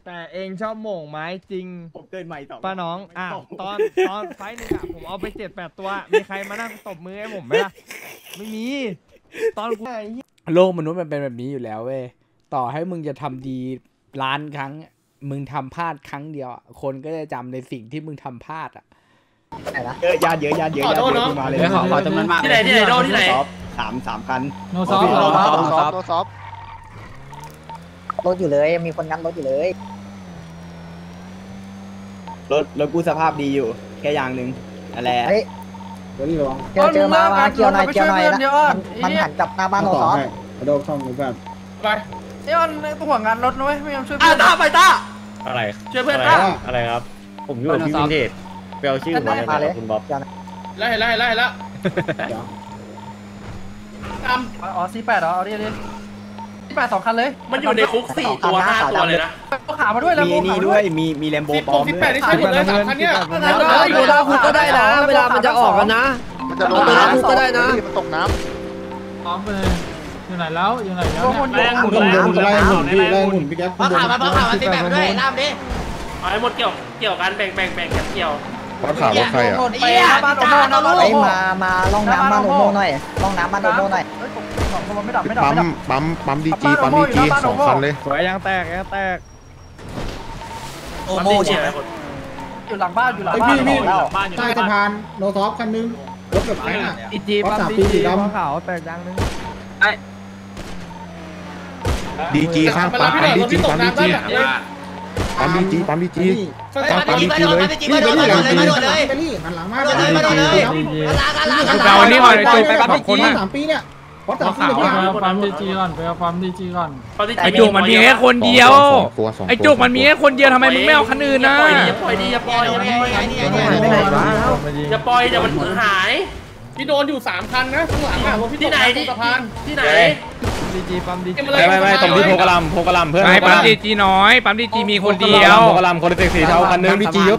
แต่เองชอบโหม่งไม้จริงผมเกินใหม่ต่อป้าน้องตอนไฟหนึ่งผมเอาไป7-8ตัวมีใครมานั่งตบมือให้ผมไหมล่ะไม่มีตอนกูโลกมนุษย์มันเป็นแบบนี้อยู่แล้วเว้ยต่อให้มึงจะทำดีล้านครั้งมึงทำพลาดครั้งเดียวคนก็จะจำในสิ่งที่มึงทำพลาดเยอะญาติเยอะมาเลยขอจำนวนมากที่ไหนโดนที่ไหนสามคันโนซอฟรถอยู่เลยมีคนงัดรถอยู่เลยรถกูสภาพดีอยู่แค่อย่างหนึ่งอะไรเจอมาเกี่ยวหน่อยมันหันกลับหน้าบ้านโนซอฟโดนช่องหรือเปล่าไปนี่มันตัวงานรถนุ้ยไม่ยอมช่วยต้าไปต้าอะไรช่วยเพื่อนต้าอะไรครับผมอยู่กับพี่วินเทจไปเอาชื่อมาเลยคุณบ๊อบไล่อ๋อ48เหรอเอาดิ48 2 คันเลยมันอยู่ในคุก4 ตัว5 ตัวเลยนะขามาด้วยแล้วมีนี่ด้วยมีแลมโบปลอมด้วย 18นี่ใช่หมดเลย3 คันเนี่ยอยู่หน้าคุกก็ได้นะเวลามันจะออกกันนะมันจะลงน้ำคุกก็ได้นะมันตกน้ำพร้อมไปเลยอยู่ไหนแล้วแรงหมุนพี่แก๊ปมาขามาตีแบบด้วยน้ำดิเอาให้หมดเกี่ยวกันแบ่งเกี่ยวรถขาวรถใครอ่ะไปบ้านโอโม่นะลูกมาล่องน้ำบ้านโอโม่หน่อยล่องน้ำบ้านโอโม่หน่อยปั๊มดีจี2 คันเลยสวยยังแตกโอโม่ใช่ไหมอยู่หลังบ้านใต้สะพานโนซอฟคันนึงรถกับไฟน่ะอีจีปั๊มดีจีขาวแตกดังนึงดีจีข้างปั๊มดีจีปั๊มดีจีเลยหันหลังมาเรานี่ก่อนไอ้จุกไปคนน่ะ 3 ปีเนี่ยเพราะ3 ปีปั๊มดีจีก่อนไปเอาปั๊มดีจีก่อนไอ้จุกมันมีแค่คนเดียวไอ้จุกมันมีแค่คนเดียวทำไมมึงไม่เอาคันอื่นนะอย่าปล่อยเดี๋ยวมันหายพี่โดนอยู่3 คันนะข้างหลังอ่ะที่ไหนสะพานที่ไหนดีจีปั๊มดีจีไม่ตรงที่โพกลัมเพื่อนไม่ปั๊มดีจีน้อยปั๊มดีจีมีคนเดียวโพกลัมคนเด็กสีเทาคันนึงปั๊มดีจีเยอะ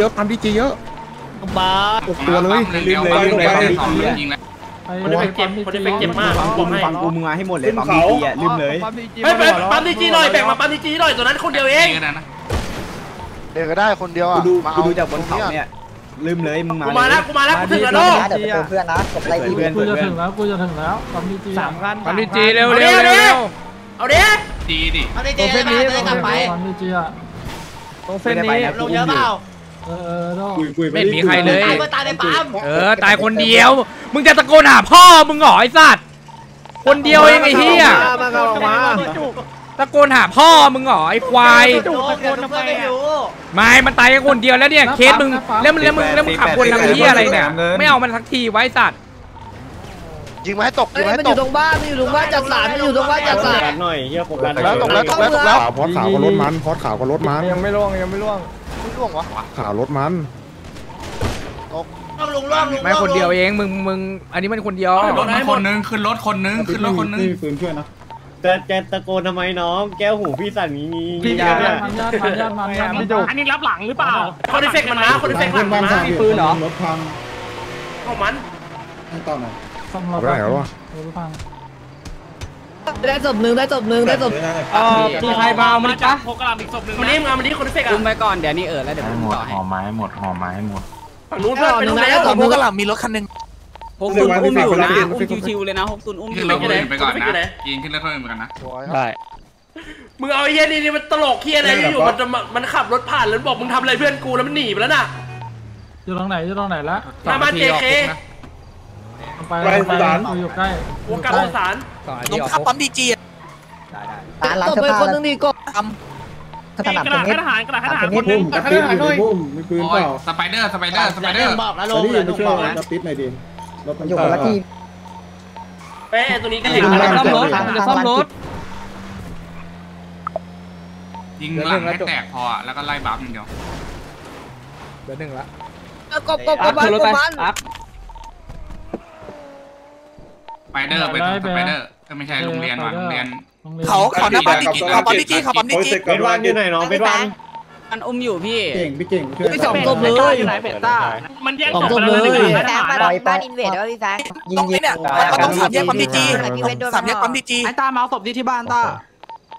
บ้าตัวเลยลืมเลยคนที่เจ็บมากฟังกูมึงมาให้หมดเลยปั๊มดีจีอ่ะลืมเลยปั๊มดีจีหน่อยแบ่งมาปั๊มดีจีหน่อยตัวนั้นคนเดียวเองเด็กก็ได้คนเดียวอ่ะมาดูจากบนเขาเนี่ยลืมเลยมึงกูมาแล้วกูถึงแล้วเดี๋ยวเพื่อนนะกดไลค์กูจะถึงแล้วปั๊มดีจี 3 คันปั๊มดีจีเร็วเอาดิดีตรงเส้นนี้ปั๊มดีจีอ่ะตรงเส้นนี้ลงเยอะเปล่าไม่มีใครเลยตายในปั๊มตายคนเดียวมึงจะตะโกนหาพ่อมึงเหรอไอ้สัตว์คนเดียวเองไอ้เหี้ยตะโกนหาพ่อมึงเหรอไอ้ควายไม่มันตายแค่คนเดียวแล้วเนี่ยเคสมึงแล้วมึงขับวนทางเหี้ยอะไรเนี่ยไม่เอามันสักทีไว้สัตว์ยิงมาให้ตกมันอยู่ตรงบ้านจัดสารมันอยู่ตรงบ้านจัดสารหน่อยเยอะโฟกัสแล้วตกแล้วพอดขาวก็รถมันยังไม่ล่วงวะขาวรถมันต้องลงไม่คนเดียวเองมึงอันนี้มันคนเดียวรถคนนึงขึ้นรถคนนึงนี่ฝืนเพื่อนนะแกตะโกนทำไมน้องแก้วหูพี่สั่นงี้พี่ญาติพี่จุกอันนี้รับหลังหรือเปล่าคนที่เฟกมันนะคนที่เฟกมันนะมีปืนเหรอรถพังของมันต่อหน่อยซ่อมรถพังได้ศพหนึ่งมีใครมาเอามันปะโพกลัมอีกศพหนึ่งวันนี้คนที่เฟกอุ้มไปก่อนเดี๋ยวนี้แล้วเดี๋ยวผมต่อให้ห่อไม้หมดฝั่งนู้นเพื่อนไปนู้นแล้วโพกลัมมีรถคันนึง 60อุ้มอยู่นะอุ้มชิวๆเลยนะ60อุ้มขึ้นรถคนอื่นไปก่อนนะยิงขึ้นรถคนอื่นไปกันนะได้มึงเอาไอ้เหี้ยนี่มันตลกเหี้ยอะไรอยู่มันขับรถผ่านแล้วบอกมึงทำอะไรเพื่อนกูแล้วมันหนีไปแล้วน่ะอยู่ตรงไหนละหน้าบ้านเจเคไปอยู่ใกล้วงการวงสารน้องขับปั๊มดีจีร้านเสื้อผ้าคนนึงดีก็ถ้าถนัดตรงนี้กระดาษคนนึงมีปืนเปล่าสไปเดอร์บอกแล้วลงเลยช่วยจะปิดหน่อยดิอยู่คนละที่เป้ตัวนี้ก็ถึงซ่อมรถยิงหลังให้แตกพอแล้วก็ไล่บัฟอย่างเดียวเดี๋ยว1ละกบมันไปเดอร์ก็ไม่ใช่โรงเรียนเขาหน้าปั๊มดีจีเป็นวันอยู่ไหนน้องเป็นวันมันอุ้มอยู่พี่เก่งพี่2 ศพเลยอยู่ไหนเป็ดต้ามันแยก 2 ศพเลยบ้านอินเวดว่าพี่แซงยิงเนี่ยมันต้อง3 แยกปั๊มดีจี3 แยกปั๊มดีจีไอ้ต้ามาเอาศพที่บ้านต้ามึงเอาไอ้เหี้ยนี่นี่มันตลกเหี้ยอะไรอยู่อยู่มันจะมานี่ไอ้ต้ามาเอาศพที่บ้านต้ามันหนีไปแล้วน่ะต้องไปเนี่ยมันต้อง3 แยกปั๊มดีจี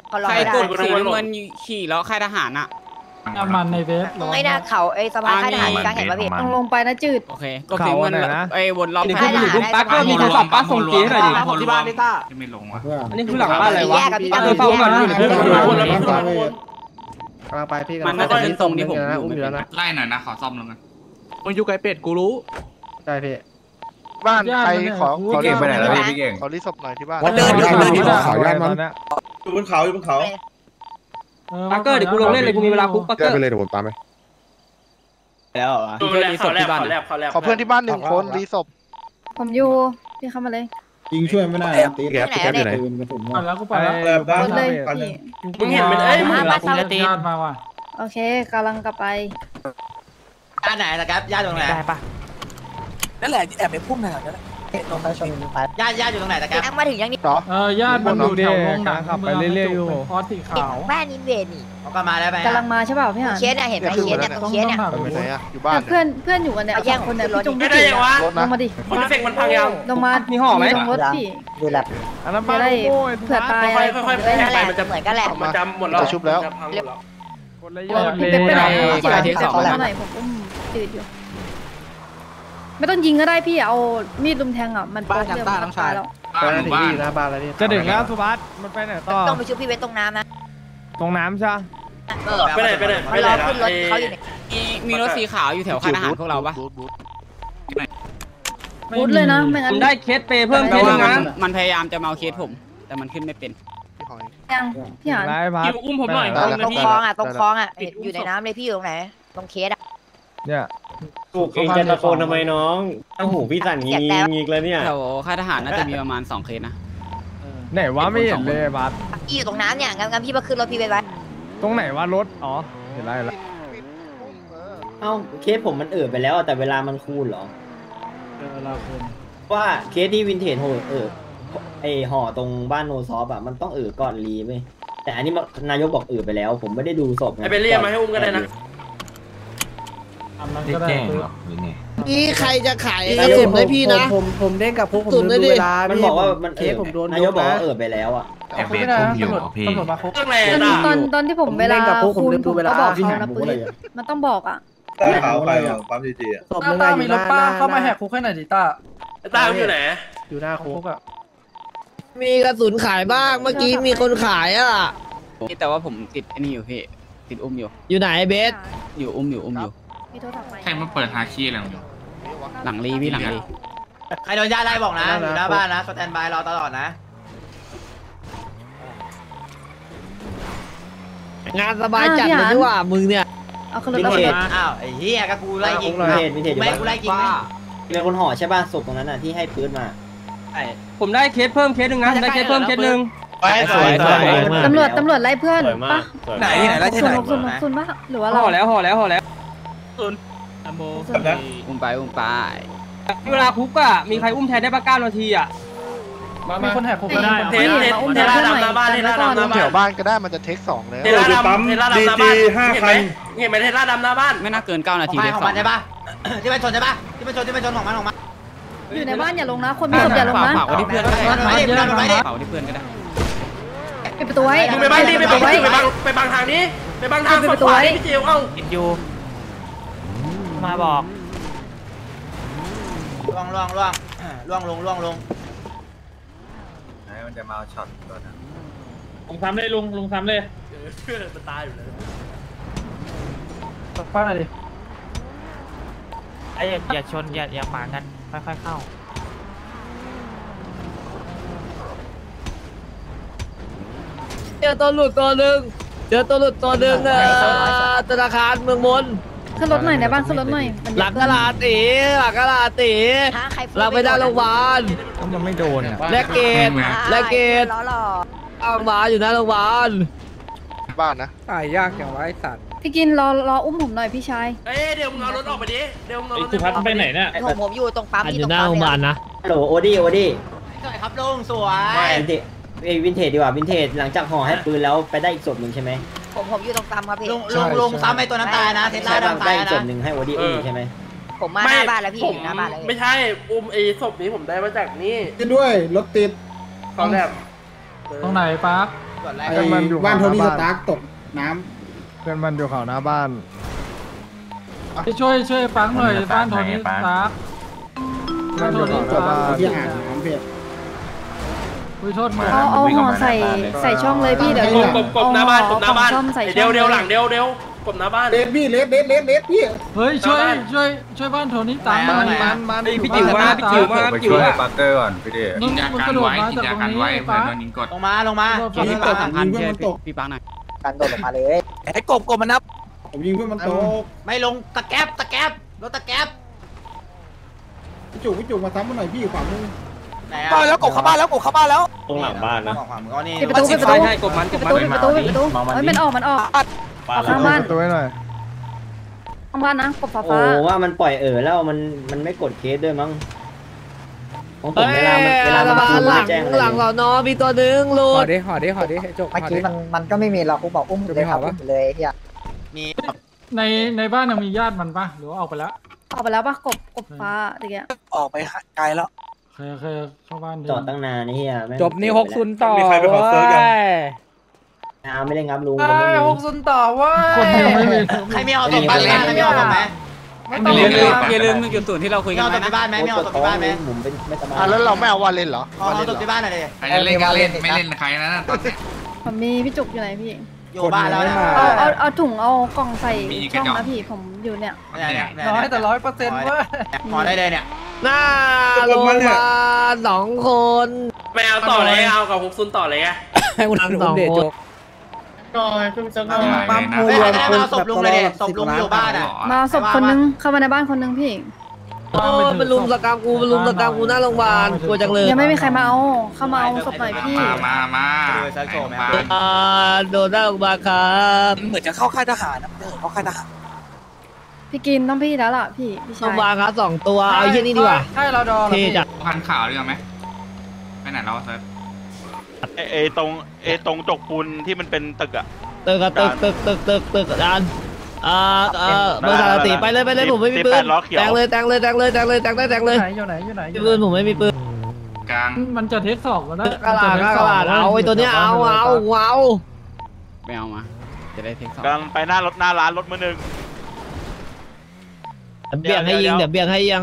ใครกดสีน้ำเงินขี่แล้วค่ายทหารอ่ะน้ำมันในเวฟตรงไอ้หน้าเขาไอ้สะพานค่ายทหารกลางเห็นป่ะพี่ลงไปนะจืดโอเคกดสีน้ำเงินไอ้วนรอบค่ายทหารได้สะพานมีโทรศัพท์ป้าส่งจีให้หน่อยดิผมที่บ้านพี่ต้าไม่ลงวะอันนี้คือหลังบ้านอะไรวะแยกกับพี่ตั้มเฝ้ามันอยู่ในพื้นที่กำลังไปพี่มันน่าจะเป็นตรงที่ผมอยู่ไม่เป็นไล่หน่อยนะขอซ่อมลงกันมึงอยู่ไกลเป็ดกูรู้ใช่พี่บ้านใครขอพี่เก่งไปไหนแล้วพี่เก่งขอรีศพหน่อยที่บ้านเดินขอย่านมันอยู่บนเขาอยู่บนเขาปักเกอร์เดี๋ยวกูลงเล่นเลยกูมีเวลาคุกปักเกอร์ไปเลยเดี๋ยวผมตามไปแล้วเหรอดูแลเขาแลบเขาแลบเขาแลบขอเพื่อนที่บ้าน1 คนรีศพผมอยู่พี่เข้ามาเลยยิงช่วยไม่ได้ตีพี่แก๊ปอยู่ไหนปืนกระสุนแล้วกูไปไปแล้วบ้านเลยมึงเห็นมันเอ้ยมึงมาตีมาว่ะโอเคกำลังกลับไปญาติไหนนะครับญาติตรงไหนได้ปะนั่นแหละแอบไปพุ่มหน่อยนั่นแหละลงไปชนไปญาติอยู่ตรงไหนนะครับยังมาถึงยังนี่ญาติมันอยู่แถวโรงหนังขับไปเรื่อยๆอยู่พอสีขาวแม่นินเวดนี่เขาก็มาแล้วไปกำลังมาใช่เปล่าพี่หานเคสเนี่ยเห็นไหมเคสเนี่ยตรงเคสเนี่ยไปไหนอะอยู่บ้านเพื่อนอยู่กันเนี่ยสองคนเนี่ยพี่จงไม่พี่ได้จียังวะรถลนะงมาดิคนเฟกมันพังยังลงมามีห่อไหมลงรถพี่ดูแลอันนั้นจะได้เผื่อตายอะไรค่อยๆนั่นแหละเหมือนกันแหละมันจำหมดแล้วคนละพี่เป็นไปไหนพี่เป็นเขาไหนผมอุ้มจืดอยู่ไม่ต้องยิงก็ได้พี่เอามีดลุมแทงอ่ะมันโป๊กเดียวมันตายแล้วบ้านหน้าบ้านแล้วพี่จะถึงแล้วสุภัสมันไปไหนต่อต้องไปช่วยพี่เวทตรงน้ำนะตรงน้ำใช่ไปไหนมันรอขึ้นรถเขาอยู่เนี่ยมีรถสีขาวอยู่แถวค่ายทหารพวกเราปะบูทเลยนะไม่งั้นได้เคสเปเพิ่มแต่เคสว่านึงนะมันพยายามจะมาเอาเคสผม แต่มันขึ้นไม่เป็นยังพี่หานได้พัดอุ้มผมหน่อยตรงคลองอ่ะตรงคลองอ่ะอยู่ในน้ำเลยพี่อยู่ตรงไหนตรงเคสอ่ะเนี่ยถูกเองจะตะโกนทำไมน้องตั้งหูพี่สั่นงี้งี้แล้วเนี่ยแถวค่ายทหารน่าจะมีประมาณ2เคสนะไหนวะไม่เห็นเลยพัดพี่อยู่ตรงน้ำเนี่ยงั้นพี่มาขึ้นรถพี่เวทไว้ตรงไหนวะรถอ๋อเห็นแล้วเอ้าเคสผมมันไปแล้วแต่เวลามันคูณเหรอเวลาคนว่าเคสที่วินเทจไอห่อตรงบ้านโนซอฟอ่ะมันต้องก่อนรีไหมแต่อันนี้นายกบอกไปแล้ว ผมไม่ได้ดูศพไอเบลลี่มาให้อุ้มกันเลยนะทำนั้นก็ได้นี่ใครจะขายกระสุนให้พี่นะผมเด้งกับพวกผมสุดเลยดิมันบอกว่ามันนายกบอกว่าไปแล้วอ่ะเอาไม่ได้ตำรวจมาคุกเรื่องอะไรอ่ะตอนที่ผมเวลาคูณผมก็บอกเขานะปืนมันต้องบอกอ่ะขาวไปปั๊มจีจีอ่ะต้ามีรถป้าเข้ามาแหกคุกให้หน่อยดิต้าตาอยู่ไหนอยู่หน้าคุกอ่ะมีกระสุนขายบ้างเมื่อกี้มีคนขายอ่ะแต่ว่าผมติดไอ้นี่อยู่พี่ ติดอุ้มอยู่อยู่ไหนเบสอยู่อุ้มอยู่มีโทรศัพท์ไหมใครมาเปิดฮาคีอะไรของมึงหลังรีพี่หลังรีใครโดนญาติไล่บอกนะ อยู่หน้าบ้านนะสแตนบายรอตลอดนะงานสบายจัดเลยดีกว่ามึงเนี่ยเอาขึ้นรถแล้วอ้าวไอ้เหี้ยก็กูไล่ยิงวินเทจอยู่ไม่บ้านกูไล่ยิงไม่เป็นคนห่อใช่ป่ะศพตรงนั้นอ่ะที่ให้พื้นมาผมได้เคสเพิ่มเคสนึงนะได้เคสเพิ่มเคสนึงสวยตำรวจไล่เพื่อนปะไหนไล่ที่ไหนศูนย์ปะหรือว่าเราห่อแล้วอุ้มไปเวลาคุกอ่ะมีใครอุ้มแทนได้ป่ะ9 นาทีอ่ะมีคนแหกคุกก็ได้เทล่าดำหน้าบ้านเทล่าดำหน้าบ้านแถวบ้านก็ได้มันจะเทค2แล้วเทล่าดำหน้าบ้านเห็นไหมเห็นไหมเทล่าดำหน้าบ้านไม่น่าเกิน9 นาทีเลยของมันใช่ปะที่มันชนใช่ปะที่มันชนของมันอยู่ในบ้านอย่าลงนะคนไม่ศพอย่าลงนะฝากไว้ที่เพื่อนก็ได้ฝากไว้ที่เพื่อนก็ได้ปิดประตูไว้มึงไปบ้านดิไปบังทางนี้ไปบังทางฝั่งขวาพี่เจียวเอ้ากินยูมาบอกล่วงลงมันจะมาช็อตก่อนนะลุงทำเลยลุงทำเลยมันตายอยู่เลยป้าหน่อยดิอย่าชนอย่าหมากันค่อยๆเข้าเจอตัวหลุดตัวหนึ่งธนาคารเมืองมนขึ้นรถหน่อยในบ้านขึ้นรถหน่อยหลังกะลาตีเราไปได้โรงพยาบาลก็มันไม่โดนอ่ะแลกเกตล้อเอามาอยู่หน้าโรงพยาบาลบ้านนะตายยากอย่างไรสัตว์พี่กินรออุ้มผมหน่อยพี่ชายเอ้ยเดี๋ยวมึงเอารถออกไปดิเดี๋ยวมึงเอารถสุพัฒน์ไปไหนเนี่ยผมอยู่ตรงปั๊มอยู่หน้าโรงพยาบาลนะฮัลโหลโอดี้สวยครับลุงสวยวินเทจดีกว่าวินเทจหลังจากห่อให้ปืนแล้วไปได้อีกศพหนึ่งใช่ไหมผมอยู่ตรงปั๊มครับพี่ลุงซ้ำไอ้ตัวนั้นตายนะเทสลาใช่ดำป่ะตาได้ยอีกนะศพหนึ่งให้โอดี้อุ้มใช่ไหมผมมาหน้าบ้านแล้วพี่อยู่หน้าบ้านเลยไม่ใช่อุ้มไอ้ศพนี้ผมได้มาจากนี่ด้วยรถติดเขาแบบตรงไหนปั๊บไอ้บ้านโทนี่สตาร์กตกน้เพื่อนมันอยู่เขาหน้าบ้านช่วยปังหน่อยบ้านโทนี่ตาเพื่อนอยู่เขาหน้าบ้านำที่อ่างน้ำเพียเอาห่อใส่ช่องเลยพี่เดี๋ยวกบหน้าบ้านกบหน้าบ้านช่องใส่เดี๋ยวหลังเดี๋ยวกบหน้าบ้านเลดพี่เลดพี่เฮ้ยช่วยบ้านโทนี่ตามันพี่จิ๋วมาพี่จิ๋วมาไปช่วยปักเกอร์ก่อนพี่เดชยิงยากันไว้ยิงยากันไว้เพื่อนโดนยิงกดลงมายิงตกยิงเพื่อนมันตกพี่ปังหน่อยกันโดดลงมาเลยไอ้กบมันนับผมยิงเพื่อนมันตกไม่ลงตะแก๊บรถตะแก๊บพี่จุกมาซ้ำมาหน่อยพี่ขวามือบ้านแล้วกบเข้าบ้านแล้วตรงหลังบ้านนะปิดประตูปิดประตูปิดประตูปิดประตูปิดประตูเฮ้ยมันออกข้างบ้านตัวหน่อยข้างบ้านนะกบฟ้าโอ้ว่ามันปล่อยแล้วมันไม่กดเคสด้วยมั้งของผมเวลามันไม่แจ้งหลังเราเนาะมีตัวนึงลูห่อดดิจบเมื่อกี้มันก็ไม่มีเรากูบอกอุ้มเลยครับอุ้มเลยเฮียมีในบ้านยังมีญาติมันปะหรือว่าออกไปแล้วออกไปแล้วปะกบฟ้าตะเกียออกไปไกลแล้วเคยเข้าบ้านจอดตั้งนานนี่เฮียจบนี่6-0ต่อใครไปขอเซิร์ฟยังไม่ได้งับลุง 6-0ต่อว่าคนยังไม่มีใครไม่เอาตบบ้านเลยไม่เอาตบไหมอย่าลืม1.0ที่เราคุยกันไม่เอาตบที่บ้านไหมไม่เอาตบที่บ้านไหมผมเป็นไม่สบายแล้วเราไม่เอาวาเลนเหรอเอาตบที่บ้านหน่อยดิใครจะเล่นก็เล่นไม่เล่นใครนะตอนนี้ผมมีพี่จุกอยู่ไหนพี่อยู่บ้านแล้วนะเอาถุงเอากล่องใส่ช่องนะพี่ผมอยู่เนี่ยน้อยแต่100%ว่าพอได้เลยเนี่ยหน้าโรงพยาบาล2 คนไม่เอาต่อเลยเอากับ6ซุนต่อเลยไงให้คุณลุงเดชจบปั๊มพูรวมคนศพลุงเลยศพลุงอยู่บ้านอ่ะมาศพคนนึงเข้ามาในบ้านคนนึงพี่มันลุมสกรรมกูหน้าโรงพยาบาลกลัวจังเลยยังไม่มีใครมาเอาเข้ามาเอาศพหน่อยพี่มาดูเซิร์ชโชว์ไหมโดนหน้าโรงพยาบาลครับเหมือนจะเข้าค่ายทหารนะเข้าค่ายทหารพี่กินต้องพี่แล้วล่ะพี่โรชางพยาบาลครับ2 ตัวเอาเยี่ยนี่ดีกว่าใช่เราดอเท่จัดพันข่าวเรื่องไหมไปไหนเราเซิร์ฟตรงจกปูนที่มันเป็นตึกอะตึกอาจารย์เบอร์3 4ไปเลยผมไม่มีปืนแต่งเลยมีปืนผมไม่มีปืนกลางมันจะเทค2แล้วนะกระลาดเอาไอ้ตัวเนี้ยเอาไม่เอามาจะได้เทค2 กำลังไปหน้ร้านรถมือหนึ่งเบี่ยงให้ยิงเดี๋ยวเบี่ยงให้ยัง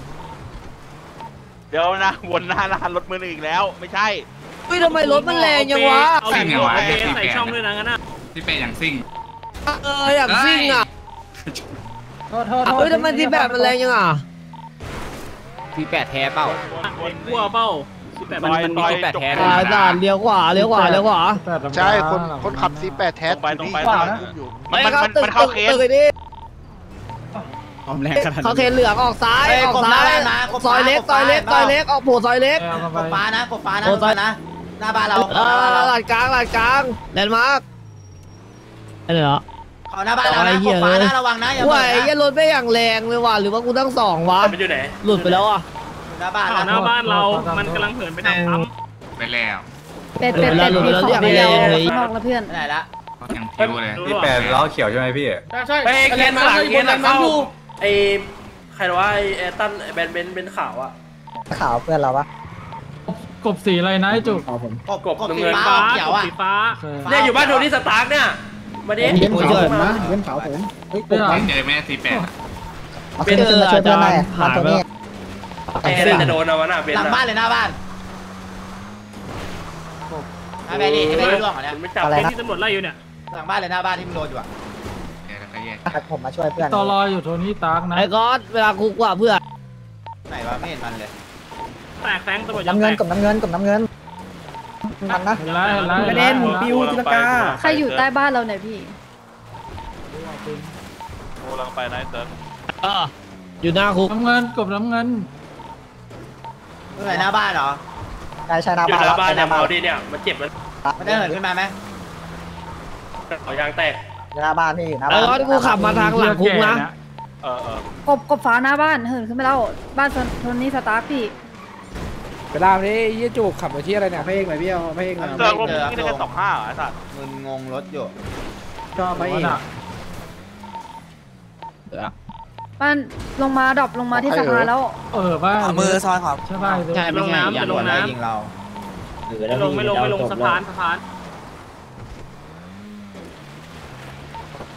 เดี๋ยวนะวนหน้าร้านรถมือหนึ่งอีกแล้วไม่ใช่เฮ้ยทำไมรถมันแรงยังวะซิ่งอย่างไรใส่ช่องด้วยนะงั้นน่ะที่เป็นอย่างซิ่งอย่างซิ่งอ่ะ เฮ้ยทำไมที่แบบมันแรงยังอ่ะที่8แท้เปล่าขั้วเปล่ามันมีที่8แท้ด่านเลี้ยวขวาใช่คนขับ C8 แท้ตรงไปมันเข้าเคสตึกนี่ความแรงขนาดเขาเคนเหลืองออกซ้ายซอยเล็กออกโผล่ซอยเล็กกบฟ้านะหน้าบ้านเราหลาดกลางแลนด์มาร์คอะไรเหรอเขาหน้าบ้านเรานะกบฟ้านะระวังนะอย่าว้ยยันรถไม่อย่างแรงเลยว่ะหรือว่ากูตั้ง2วะมันอยู่ไหนหลุดไปแล้วอ่ะหน้าบ้านเรามันกำลังเหินไปทางปั๊มไปแล้วเป็ดพี่ขอเดียวนอกแล้วเพื่อนไหนละอย่างคิวเลยที่8ล้อเขียวใช่ไหมพี่ใช่เคนหลังเข้าไอ้ใครว่าไอ้ตันแบนเป็นขาวอะข่าวเพื่อนเราปะกบสีอะไรนะไอ้จุกกบน้ำเงินฟ้าเขียวอ่ะสีฟ้าเนี่ยอยู่บ้านโทนี่สตาร์กเนี่ยมาดิเย็นขาวผมนะเย็นขาวผมเฮ้ยกบมันเจอแม่48 เป็นมาช่วยเพื่อนได้มาตัวนี้ไอ้จะโดนเอาวะน่ะเป็นหลังบ้านเลยหน้าบ้านมาแบนี่ไม่ร่วงเหรอเนี่ยไม่จับที่ตำรวจไล่อยู่เนี่ยหลังบ้านเลยหน้าบ้านที่มึงโดนอยู่อ่ะ ผมมาช่วยเพื่อนตอรออยู่โทนี่ตาร์กนะไอ้ก๊อตเวลาคุกว่าเพื่อนไหนวะไม่เห็นมันเลยแตกแฟงตำรวจน้ำเงินกับน้ำเงินมันนะประเด็นปิวใครอยู่ใต้บ้านเราเนี่ยพี่โอ้ลังไปนะเติร์ดอยู่หน้าคุกน้ำเงินกบน้ำเงินเมื่อไหร่หน้าบ้านเหรอใช่หน้าอยู่บ้านหน้าบ้านเนี่ยเอาดิเนี่ยมันเจ็บมันได้เหินขึ้นมาไหมเอายางแตกหน้าบ้านพี่อยู่หน้าไอ้บ้านก๊อตกูขับมาทางหลังคุกนะกบฟ้าหน้าบ้านเหินขึ้นไปแล้วบ้านโทนี่สตาร์พี่ไปล่ามนี่ยี่จุกขับไปที่อะไรเนี่ยพระเอกหน่อยพี่เอาพระเอกหน่อยเติร์ดรถนี่ได้แค่25ไอ้สัตว์มึงงงรถอยู่ชอบพระเอกบ้านลงมาดรอปลงมาที่สะพานแล้วบ้ามือซอยขวาใช่ไม่ใช่อย่าลงน้ำยิงเราไม่ลงสะพาน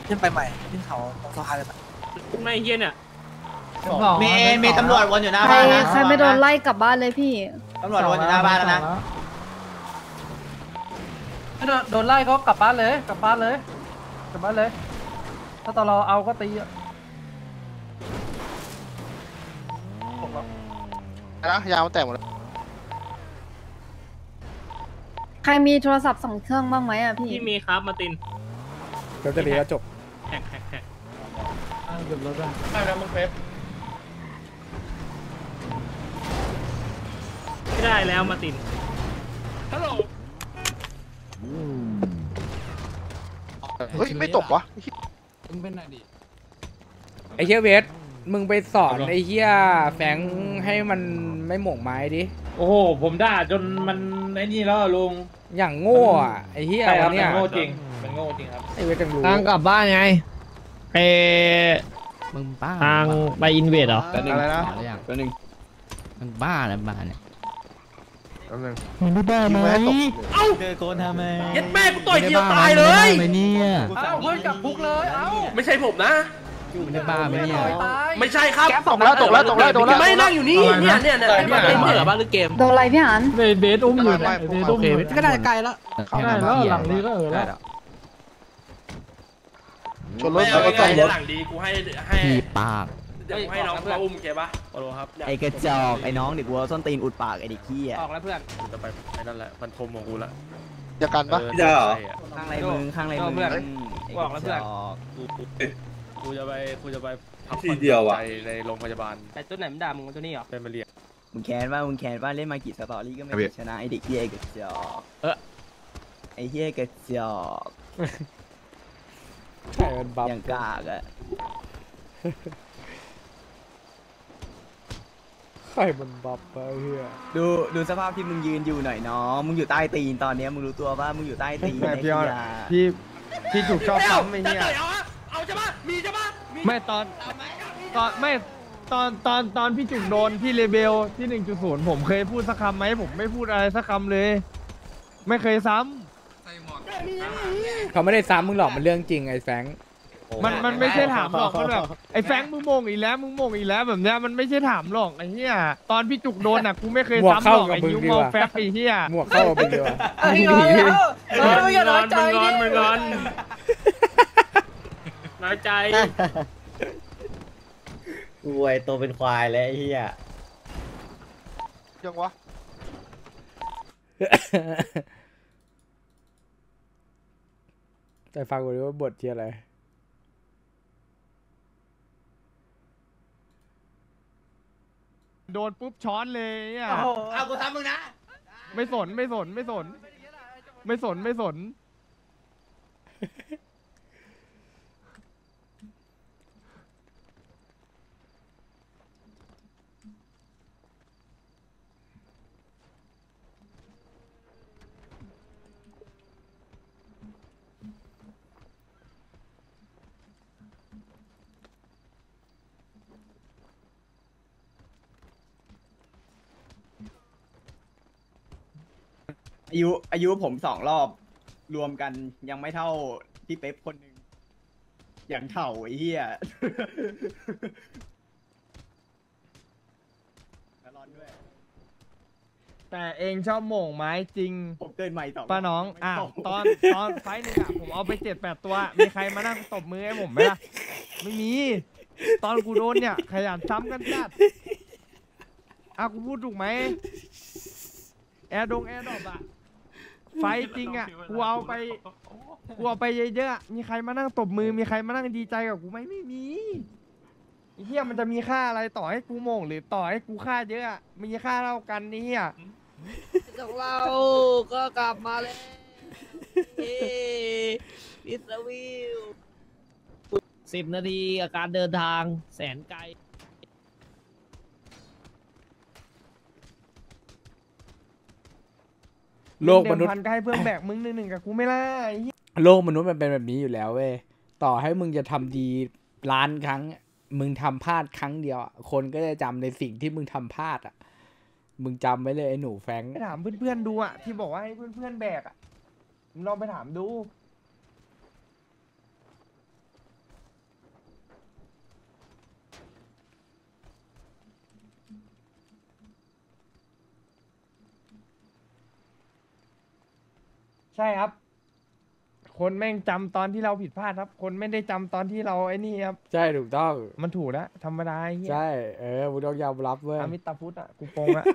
ขึ้นไปใหม่ขึ้นเขาสะพานเลยไม่เฮียเนี่ยมีตำรวจวนอยู่หน้าใครบ้านนะใครไม่โดนไล่กลับบ้านเลยพี่ตำรวจวนอยู่หน้าบ้านแล้วนะโดนไล่ก็กลับบ้านเลยกลับบ้านเลยกลับบ้านเลย ถ้าตอนเราเอาก็ตีอ่ะนะยาวมันแตกหมดแล้วใครมีโทรศัพท์2 เครื่องบ้างไหมอ่ะพี่พี่มีครับมาตินเดี๋ยวจะดีแล้วจบแฮกเก็บรถได้ไม่แล้วมึงเฟฟไม่ได้แล้วมาตินเฮ้ยไม่ตกวะมึงเป็นไหนดิไอ้เฮียเวสมึงไปสอนไอ้เฮียแฟงให้มันไม่หม่งไม้ดิโอ้โหผมด่าจนมันไอ้นี่แล้วลุงอย่างโง่อะไอ้เฮียวันเนี้ยมันโง่จริงมันโง่จริงครับไอ้เวสจังรู้ทางกลับบ้านไงไปมึงบ้าทางไปอินเวดเหรออะไรนะตัวนึงมึงบ้าอะไรบ้าเนี่ยมึงบ้าไหมเจอโกนทำไมเย็ดแม่กูต่อยเดียวตายเลยไม่เนี่ยเอ้าเพื่อนกับคุกเลยเอ้าไม่ใช่ผมนะมึงได้บ้าไหมเนี่ยไม่ใช่ครับตกแล้วโดนแล้วไม่นั่งอยู่นี่เนี่ยเป็นเหนือบ้านหรือเกมโดนอะไรพี่หานเบสอุ้มอยู่เนี่ยเบสอุ้มอยู่ก็ได้ไกลแล้วเข้าได้แล้วหลังนี้ก็แล้วชนรถไม่ชนรถเอาชนรถหลังดีกูให้พี่ปากเดี๋ยวให้น้องมาอุ้มแกปะโอโลครับไอ้กระจอกไอ้น้องเด็กวัวส้นตีนอุดปากไอ้เด็กขี้อ่ะออกแล้วเพื่อนจะไปไอ้นั่นแหละมันทมของกูละจะกันปะข้างไรมึงข้างไรมึงบอกแล้วเพื่อนกูจะไปพักทีเดียวอ่ะในโรงพยาบาลไอ้ตัวไหนมันด่ามึงตัวนี้เหรอเป็นมาเรียกมึงแค้นว่าเล่นมากี่สตอรี่ก็ไม่ชนะไอ้เด็กขี้ไอ้กระจอกไอ้เหี้ยกระจอกใช่มันบัฟอย่างกากอ่ะใครมันบัฟไปเฮียดูสภาพที่มึงยืนอยู่หน่อยน้องมึงอยู่ใต้ตีนตอนนี้มึงรู้ตัวว่ามึงอยู่ใต้ตีนแม่ไอ้พี่เหี้ยพี่ถูกชอบซ้ำไอ้เนี่ยเอาจะมามีจะมาไม่ตอนพี่จุกโดนที่เลเบลที่ 1.0 ผมเคยพูดสักคำไหมผมไม่พูดอะไรสักคำเลย ไม่เคยซ้ำเขาไม่ได้ซ้ำมึงหรอกมันเรื่องจริงไอ้แฟงมันไม่ใช่ถามหรอกมันแบบไอ้แฟงมึงโมงอีกแล้วแบบเนี้ยมันไม่ใช่ถามหรอกไอ้เหี้ยตอนพี่จุกโดนอ่ะกูไม่เคยซ้ำหรอกไอ้ยิ้วมองแฟบไอ้เหี้ยหมวกเข้าไปดีกว่ามึงอย่าน้อยใจมึงงอนน้อยใจกูไอโตเป็นควายแล้วไอ้เหี้ยยังวะแต่ฟังกูดิว่าบทที่อะไรโดนปุ๊บช้อนเลยอ่ะเอากูทำมึงนะไม่สนอายุผม2 รอบรวมกันยังไม่เท่าพี่เป๊ปคนหนึ่งอย่างเถ่าไอ้เหี้ยร้อนด้วยแต่เองชอบโหม่งไม้จริงผมเกินใหม่ต่อป้าน้องอ่ะตอนไฟท์หนึงอ่ะผมเอาไป7-8 ตัว มีใครมานั่งตบมือให้ผมไหมล่ะไม่มี ตอนกูโดนเนี่ยขยันซ้ำกันจัดอ่ะกูพูดถูกไหมแอร์ดอกอ่ะไฟท์จริงอ่ะกูเอาไปเยอะๆมีใครมานั่งตบมือมีใครมานั่งดีใจกับกูไหมไม่มีไอ้เหี้ยมันจะมีค่าอะไรต่อให้กูโหม่งหรือต่อให้กูค่าเยอะอะมีค่าเท่ากันนี่อ่ะของเราก็กลับมาแล้วพิสวิล10 นาทีกับการเดินทางแสนไกลโลกมนุษย์พันก็ให้เพื่อนแบกมึงหนึ่งกับกูไม่ได้โลกมนุษย์มันเป็นแบบนี้อยู่แล้วเว้ยต่อให้มึงจะทำดีล้านครั้งมึงทำพลาดครั้งเดียวอะคนก็จะจำในสิ่งที่มึงทำพลาดอ่ะมึงจำไว้เลยไอ้หนูแฟงไปถามเพื่อนๆดูอ่ะที่บอกว่าให้เพื่อนๆแบกอ่ะมึงลองไปถามดูใช่ครับ คนแม่งจำตอนที่เราผิดพลาดครับ คนไม่ได้จำตอนที่เราไอ้นี่ครับใช่ถูกต้องมันถูกแล้วธรรมดาไอ้เหี้ยใช่มึงต้องยอมรับเว้ยอามิตาพุทธอ่ะกูโปงละ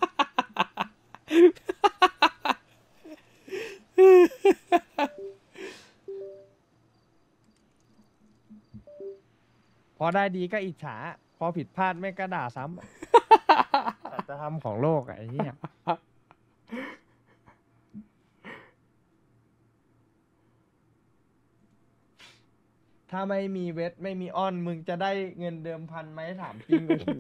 พอได้ดีก็อิจฉา พอผิดพลาดไม่ก็ด่าซ้ำอะแต่จะทำของโลกอะไอ้เหี้ยถ้าไม่มีเวทไม่มีอ้อนมึงจะได้เงินเดิมพันไหมถามจริง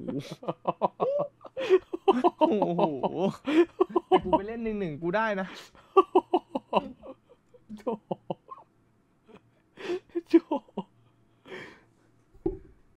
โอ้โหแต่กูไปเล่น1-1กูได้นะโ